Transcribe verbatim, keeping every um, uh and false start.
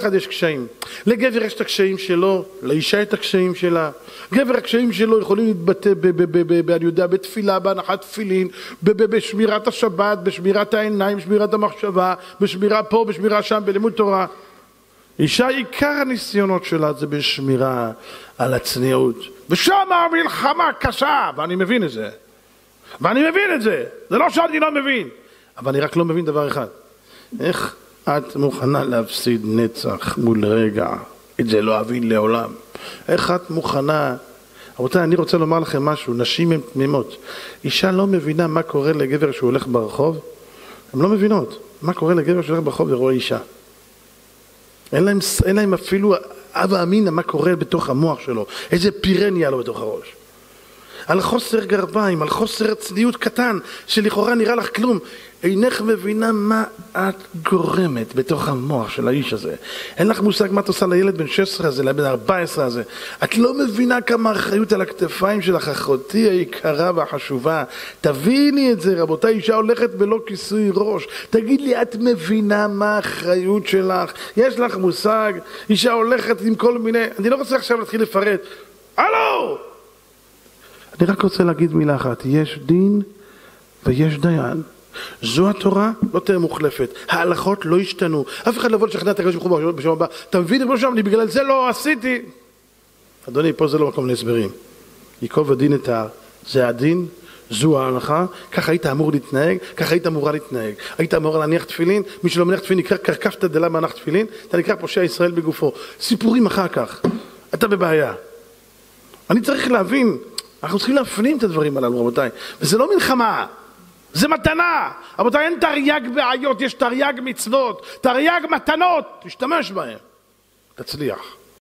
אחד יש קשיים. לגבר יש את הקשיים שלו, לאישה את הקשיים שלה. גבר הקשיים שלו יכולים להתבטא, אני יודע, בתפילה, בהנחת תפילין, בשמירת השבת, בשמירת העיניים, בשמירת המחשבה, בשמירה פה, בשמירה שם, בלימוד תורה. אישה, עיקר הניסיונות שלה זה בשמירה על הצניעות. ושם המלחמה קשה, ואני מבין את זה. ואני מבין את זה. זה לא שאני לא מבין. אבל אני רק לא מבין דבר אחד. איך את מוכנה להפסיד נצח מול רגע? את זה לא אבין לעולם. איך את מוכנה? רבותיי, אני רוצה לומר לכם משהו. נשים הן תמימות. אישה לא מבינה מה קורה לגבר שהוא הולך ברחוב. הן לא מבינות. מה קורה לגבר שהוא הולך ברחוב ורואה אישה. אין להם, אין להם אפילו אבא אמינה מה קורה בתוך המוח שלו. איזה פירניה לו בתוך הראש. על חוסר גרביים, על חוסר צניעות קטן, שלכאורה נראה לך כלום. אינך מבינה מה את גורמת בתוך המוח של האיש הזה. אין לך מושג מה את עושה לילד בן שש עשרה הזה, לבן ארבע עשרה הזה. את לא מבינה כמה אחריות על הכתפיים שלך, אחותי היקרה והחשובה. תביני את זה, רבותיי, אישה הולכת בלא כיסוי ראש. תגיד לי, את מבינה מה האחריות שלך? יש לך מושג? אישה הולכת עם כל מיני... אני לא רוצה עכשיו להתחיל לפרט. הלו! אני רק רוצה להגיד מילה אחת, יש דין ויש דיין. זו התורה, לא תהיה מוחלפת. ההלכות לא השתנו. אף אחד לבוא לשכנע את הקדוש ברוך הוא בשם הבא. אתה מבין את בשם, אני בגלל זה לא עשיתי. אדוני, פה זה לא מקום להסברים. ייקוב הדין את ההר. זה הדין, זו ההלכה. ככה היית אמור להתנהג, ככה היית אמורה להתנהג. היית אמור להניח תפילין, מי שלא מניח תפילין נקרא קרקפת דלה מהנח תפילין, אתה נקרא פושע ישראל בגופו. סיפורים אחר כך. אתה בבעיה. אני צריך להבין, אנחנו צריכים להפנים את הדברים הללו, רבותיי. וזה לא מלחמה, זה מתנה. רבותיי, אין תרי"ג בעיות, יש תרי"ג מצוות, תרי"ג מתנות, תשתמש בהם, תצליח.